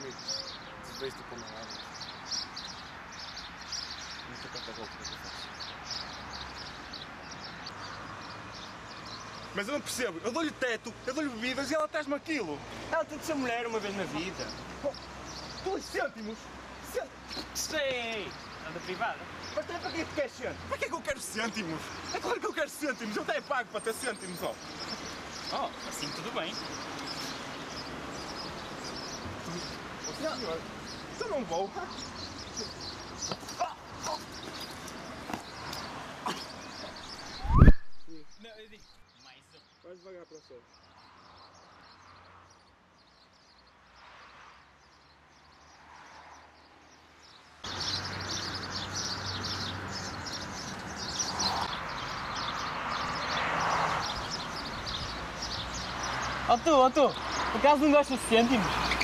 comigo. Desveste para o meu lado. Não sei quanto é que eu faço. Mas eu não percebo. Eu dou-lhe teto, eu dou-lhe bebidas e ela traz-me aquilo. Ela tem de ser mulher uma vez na vida. 2 cêntimos? Sei! Anda privada. Mas até para que tu queres cêntimos? Para que é que eu quero cêntimos? É claro que eu quero cêntimos. Eu até pago para ter cêntimos, ó. Oh, assim tudo bem. Não, senhor. Eu não vou. Não, eu digo, mais um. Vai devagar para o céu. Ó tu, por acaso não gostas de cêntimos?